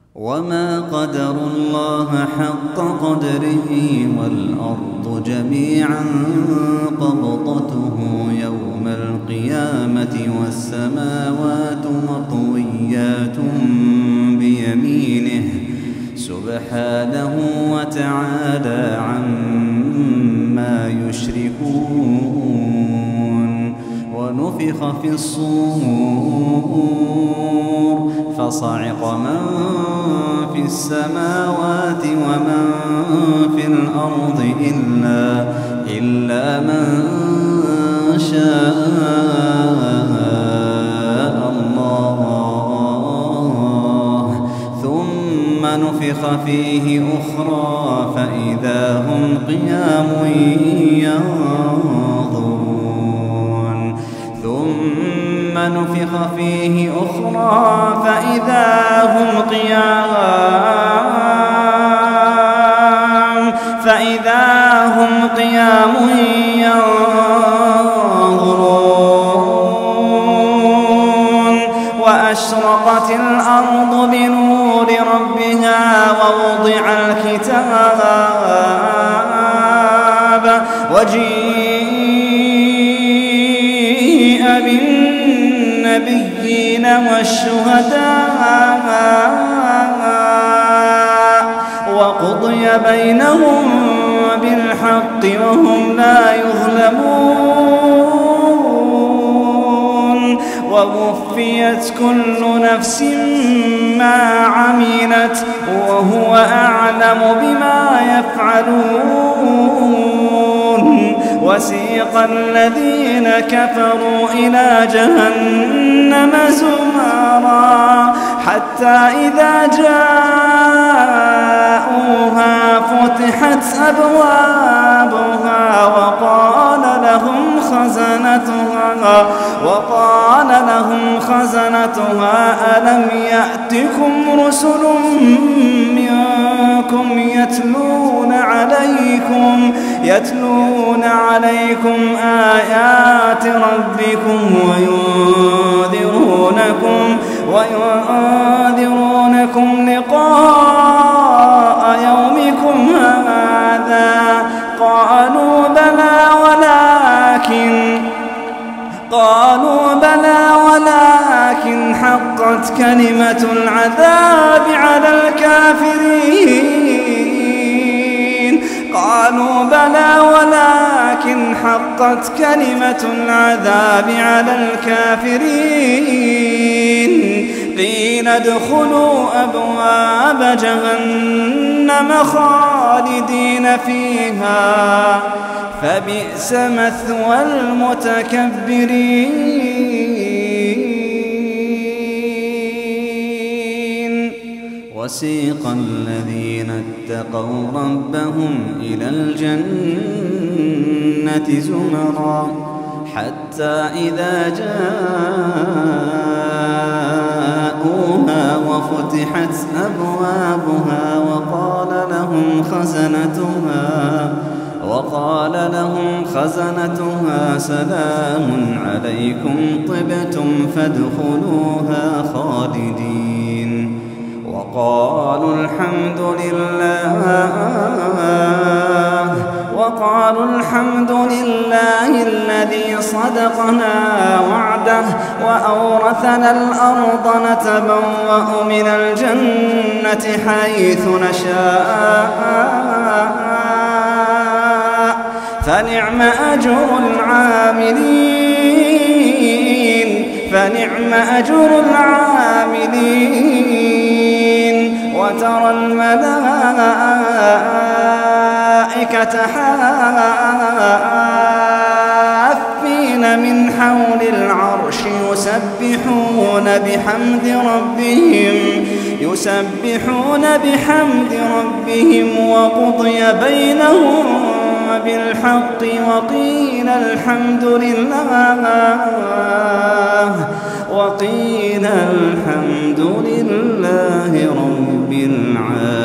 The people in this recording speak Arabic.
وما قدروا الله حق قدره والأرض جميعا قبضته يوم القيامة والسماوات مطويات بيمينه سبحانه وتعالى عما يشركون. ونفخ في الصور فصعق من في السماوات ومن في الأرض إلا من شاء الله ثم نفخ فيه أخرى فإذا هم قيام ينظرون. ثم نفخ فيه أخرى فإذا هم قيام ينظرون. وأشرقت الأرض بنور ربها ووضع الكتاب وجيء بالنبيين والشهداء وقضي بينهم بالحق وهم لا يظلمون. ووفيت كل نفس ما عملت وهو أعلم بما يفعلون. وسيق الذين كفروا إلى جهنم زمرا حتى إذا جاءوها فتحت أبوابها وقال لهم خزنتها ألم يأتكم رسل منكم يتلون عليكم آيات ربكم وينذرونكم لقاء يومكم هذا. قالوا بلى ولكن حقت كلمة العذاب على الكافرين. قالوا بلى ولكن حقت كلمة العذاب على الكافرين. قيل ادخلوا أبواب جهنم خالدين فيها فبئس مثوى المتكبرين. وسيق الذين اتقوا ربهم إلى الجنة زمرا حتى إذا جاءوها وفتحت أبوابها وقال لهم خزنتها سلام عليكم طبتم فادخلوها خالدين. وقالوا الحمد لله الذي صدقنا وعده وأورثنا الأرض نتبوأ من الجنة حيث نشاء فنعم أجر العاملين. وترى الملائكة حافين من حول العرش يسبحون بحمد ربهم وقضي بينهم بالحق وقيل الحمد لله رب العالمين.